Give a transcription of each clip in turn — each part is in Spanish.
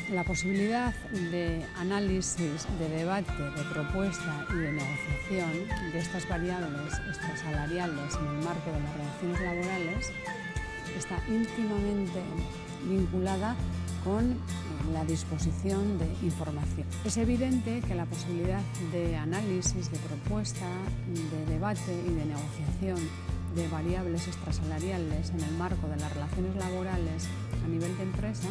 La posibilidad de análisis, de debate, de propuesta y de negociación de estas variables extrasalariales en el marco de las relaciones laborales está íntimamente vinculada con la disposición de información. Es evidente que la posibilidad de análisis, de propuesta, de debate y de negociación de variables extrasalariales en el marco de las relaciones laborales a nivel de empresa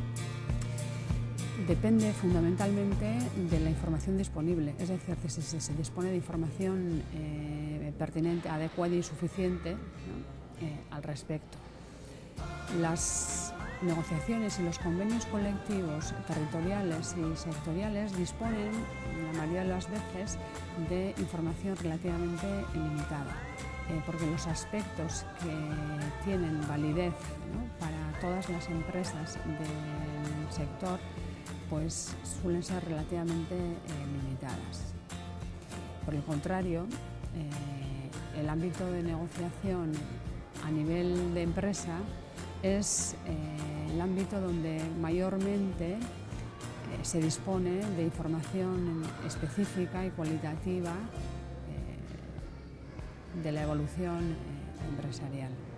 depende fundamentalmente de la información disponible, es decir, que si se dispone de información pertinente, adecuada y suficiente, ¿no? Al respecto. Las negociaciones y los convenios colectivos territoriales y sectoriales disponen, la mayoría de las veces, de información relativamente limitada, porque los aspectos que tienen validez, ¿no?, para todas las empresas del sector pues suelen ser relativamente limitadas. Por el contrario, el ámbito de negociación a nivel de empresa es el ámbito donde mayormente se dispone de información específica y cualitativa de la evolución empresarial.